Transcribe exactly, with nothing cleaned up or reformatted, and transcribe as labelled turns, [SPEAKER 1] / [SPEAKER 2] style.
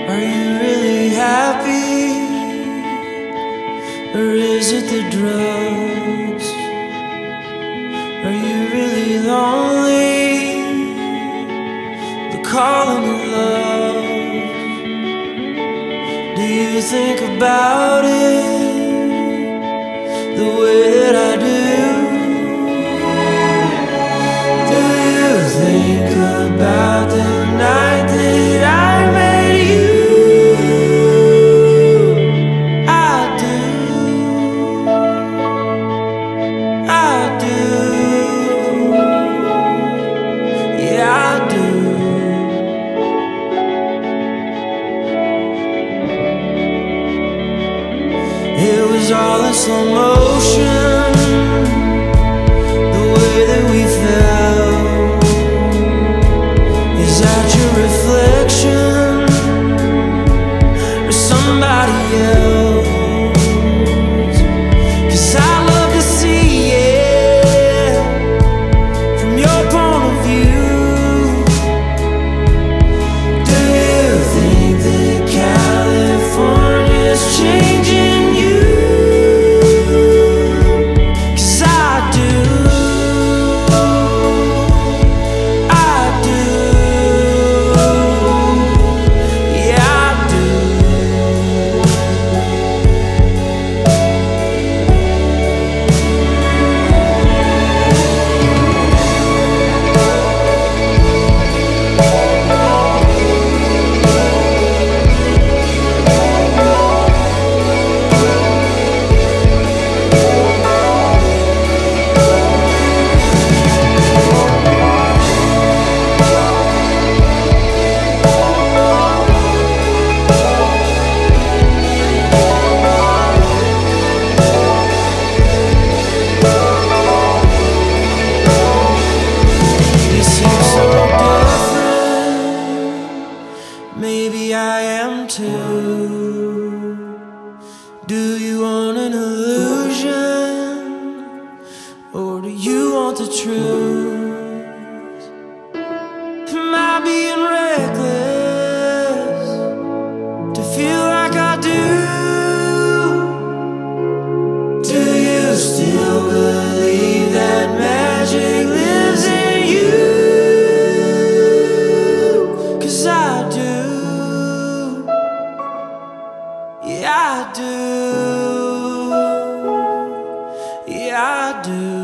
[SPEAKER 1] Are you really happy? Or is it the drugs? Are you really lonely? The calling of love. Do you think about it the way that I do? Do you think about the night that I met you? I do, I do, yeah I do. It was all in slow motion, the way that we felt. Is that your reflection or somebody else? 'Cause I love to see it from your point of view. Do you think that California's changing you? Maybe I am too. Do you want an illusion, or do you want the truth? Am I being reckless to feel like I do? Do you still believe that magic lives in you? 'Cause I do. Yeah, I do. Yeah, I do.